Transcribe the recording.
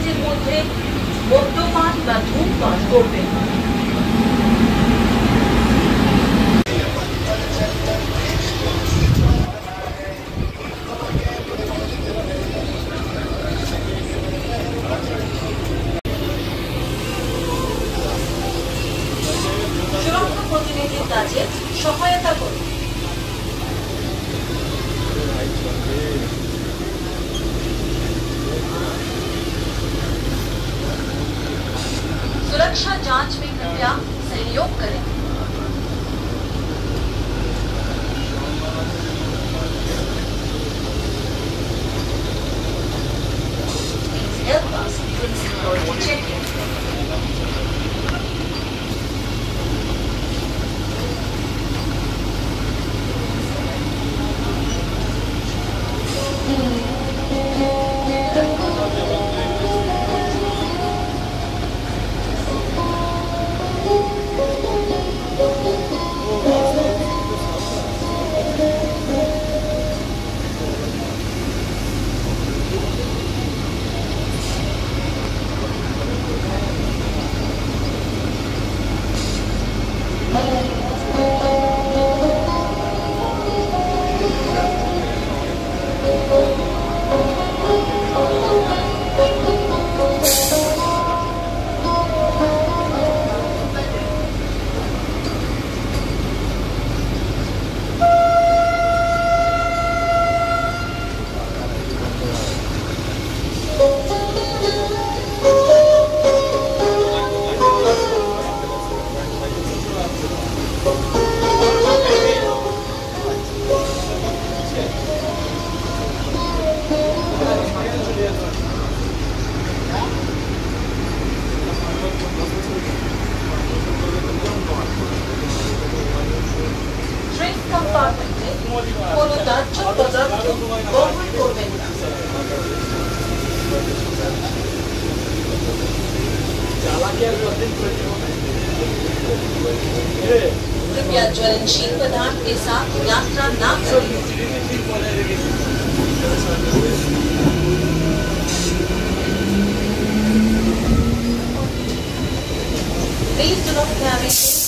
লাগেজের মধ্যে মদ্যপান বা ধূমপান করবেন না। সুরক্ষা প্রতিনিধির কাজে সহায়তা করুন। सुरक्षा जांच में कृपया सहयोग करें। Please help us in security checking. কোনো দাহ্য পদার্থ বহন করবেন না। कृपया ज्वलनशील पदार्थ के साथ यात्रा न करें। Please do not carry